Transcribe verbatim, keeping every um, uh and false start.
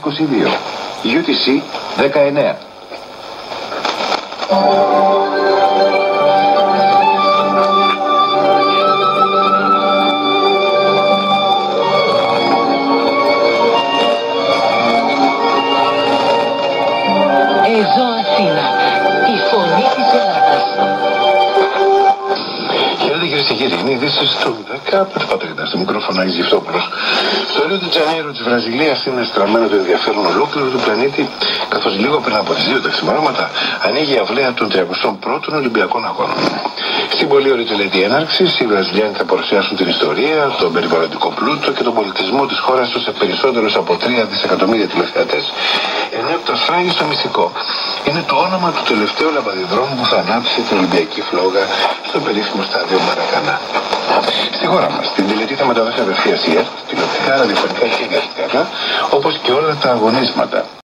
είκοσι δύο. γιου τι σι δεκαεννέα. Εδώ Αθήνα, η φωνή της Ελλάδας. Χαίρετε κυρίες και κύριοι, είναι ειδήσεις του δέκα από το Πατρίδα. Στο μικρόφωνο Άγιος Γευτόπουλος. Στο Ρίο de Janeiro της Βραζιλίας είναι στραμμένο το ενδιαφέρον ολόκληρο του πλανήτη, καθώς λίγο πριν από τις δύο τα ξημερώματα ανοίγει η αυλαία των τριακοστών πρώτων Ολυμπιακών Αγώνων. Στην πολύ ωραία τελετή έναρξης, οι Βραζιλιάνοι θα παρουσιάσουν την ιστορία, τον περιβαλλοντικό πλούτο και τον πολιτισμό της χώρας τους σε περισσότερους από τρία δισεκατομμύρια τηλεθεατές. Ενώ το ασφράγιστο μυστικό είναι το όνομα του τελευταίου λαμπαδιδρόμου που θα ανάψει την Ολυμπιακή φλόγα στο περίφημο στάδιο Μαρακανά. Στη χώρα μας, την τελετή θα μεταδώσει απευθείας η ΕΡΤ, τηλεοπτικά, ραδιοφωνικά και διαδικτυακά, όπως και όλα τα αγωνίσματα.